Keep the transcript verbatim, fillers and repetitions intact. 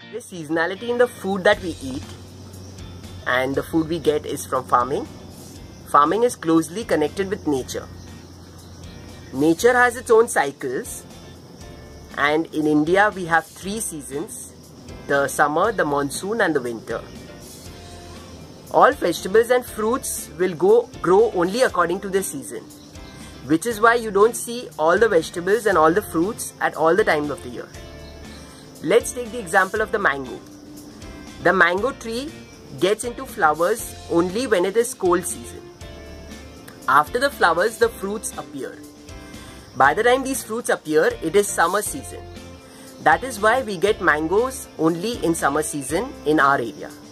There is seasonality in the food that we eat, and the food we get is from farming. Farming is closely connected with nature. Nature has its own cycles, and in India we have three seasons: the summer, the monsoon and the winter. All vegetables and fruits will go grow only according to the season, which is why you don't see all the vegetables and all the fruits at all the times of the year. Let's take the example of the mango. The mango tree gets into flowers only when it is cold season. After the flowers, the fruits appear. By the time these fruits appear, it is summer season. That is why we get mangoes only in summer season in our area.